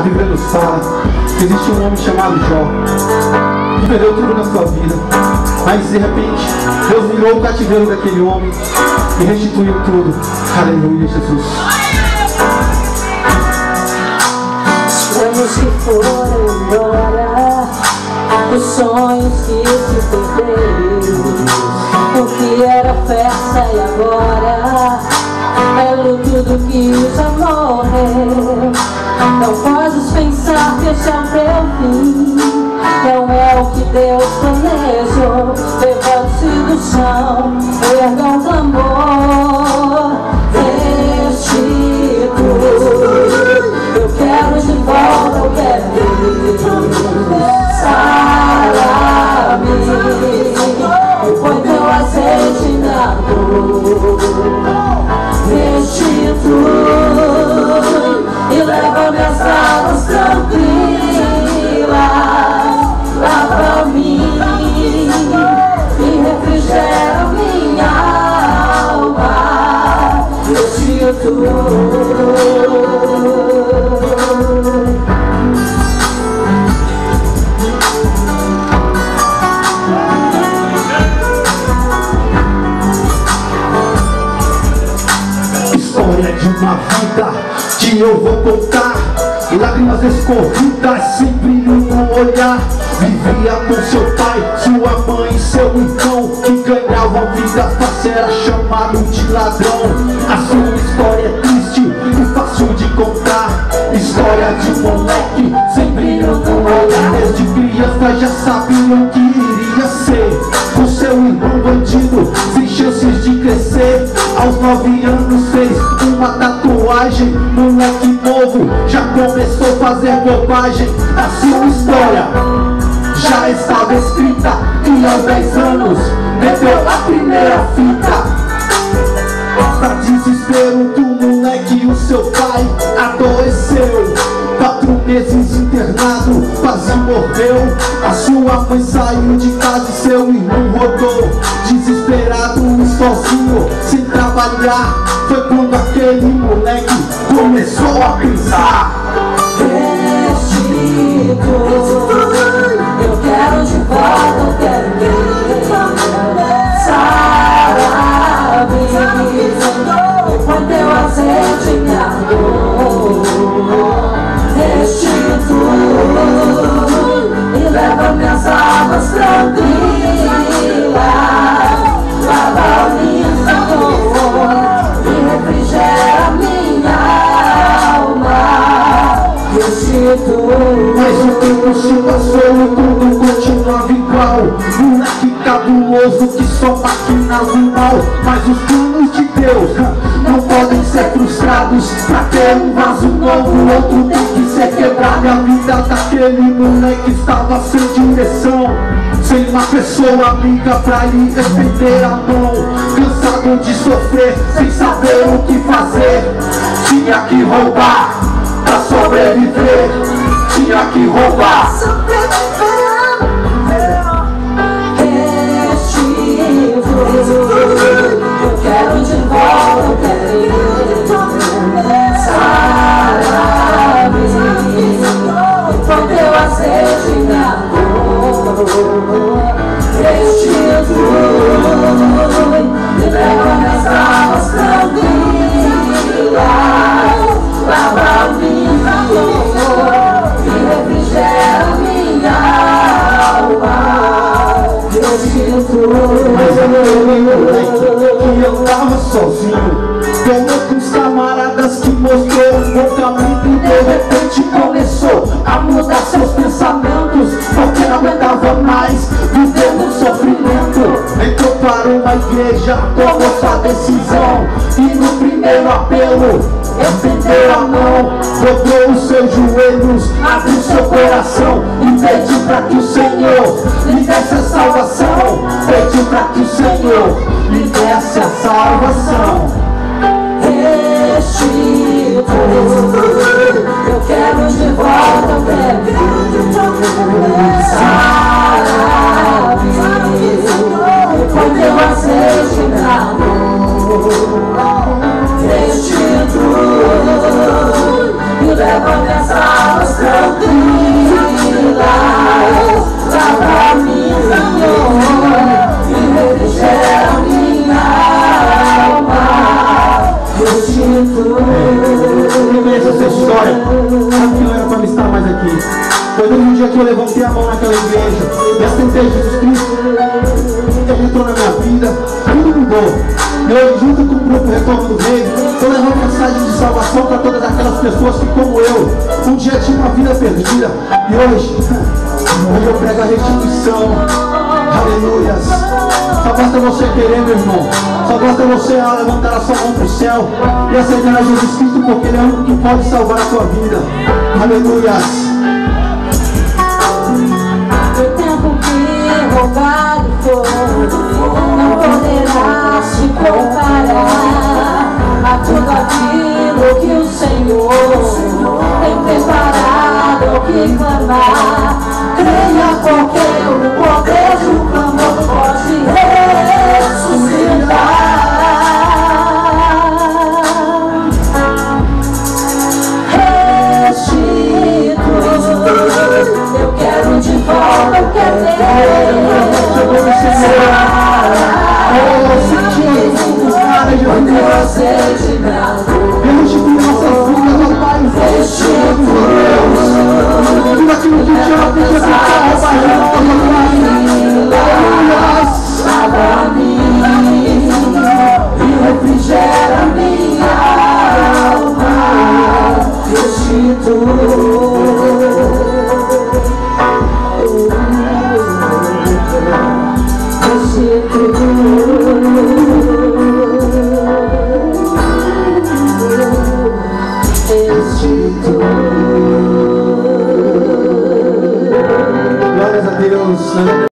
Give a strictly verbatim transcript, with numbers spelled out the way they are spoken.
Bíblia nos fala que existe um homem chamado Jó, que perdeu tudo na sua vida, mas de repente Deus virou o cativeiro daquele homem e restituiu tudo. Aleluia, Jesus. Sonhos que foram embora, os sonhos que se perderam, o que era festa e agora é luto do que já morreu. Não podes pensar que este é o teu fim, não é o que Deus planejou. Levante-se do chão, erga um clamor, restitui. Eu quero de volta, eu quero sara-me, e põe teu azeite na dor. Restitui e leva minhas águas tranquilas, lava-me e refrigera minha alma. Restitui. História de uma vida que eu vou contar, lágrimas escorridas, sem brilho no olhar. Vivia com seu pai, sua mãe e seu irmão, que ganhavam vida fácil, era chamado de ladrão. A sua história é triste e fácil de contar, história de moleque sem brilho no olhar. Desde criança já sabia o que iria ser, o seu irmão bandido, sem chances de crescer. Aos nove anos fez uma tatuagem, moleque novo, já começou a fazer bobagem. A sua história já estava escrita e aos dez anos meteu a primeira fita. Pra desespero do moleque, o seu pai adoeceu, quatro meses internado, quase morreu. A sua mãe saiu de casa e seu irmão rodou, desesperado e sozinho, sem trabalhar. Foi quando aquele moleque começou a pensar: restitui, eu quero de volta, eu quero ver, sara-me, põe teu azeite em minha dor. Restitui e leva minhas almas tranquilas, lava minha dor e refrigera minha alma. Restitui. Mas o tempo se passou e tudo continuava igual, moleque cabuloso que só maquinava o mal. Mas os planos de Deus não podem ser frustrados, pra ter um vaso novo outro tem que ser quebrado. A vida daquele moleque estava sem direção, sem uma pessoa amiga pra lhe estender a mão. Cansado de sofrer, sem saber o que fazer, tinha que roubar pra sobreviver, tinha que roubar. Eu quero de volta, eu quero sara-me, põe teu azeite na dor. Restitui e leva minhas almas tranquilas, lava minha dor e refrigera minha alma. Restitui. Mas aquele moleque que andava sozinho, tomou com os camaradas que mostrou um bom caminho, e de repente começou a mudar seus pensamentos, porque não aguentava mais viver no sofrimento. Entrou para uma igreja, tomou sua decisão, e no primeiro apelo estendeu a mão, dobrou os seus joelhos, abriu seu coração e pediu para que o Senhor lhe desse a salvação. Pediu para que o Senhor lhe desse a salvação. Restitui, eu quero de volta, eu quero sara-me, põe teu azeite na dor. Restitui e leva minhas almas conhece essa história sabe que não era para me estar mais aqui. Foi no dia que eu levantei a mão naquela igreja e aceitei Jesus Cristo. Ele entrou na minha vida, tudo mudou. E hoje, junto com o grupo Retorno do Rei, eu levo a mensagem de salvação para todas aquelas pessoas que, como eu, um dia tinham uma vida perdida. E hoje, hoje eu prego a restituição. Aleluias. Só basta você querer, meu irmão. Só basta você levantar a sua mão para o céu e aceitar a Jesus Cristo, porque Ele é o único que pode salvar a sua vida. Aleluias. O tempo que roubado foi não poderá se comparar a tudo aquilo que o Senhor tem preparado ao que clamar. Creia porque o poder do clamor pode ressuscitar. Eu quero de volta o que é teu. Quando você tiver restitui nossas vidas, ó Pai. Restitui tudo aquilo que te ama, que te ama, salva a mim e refrigera minha alma. Restitui. Glórias a Deus.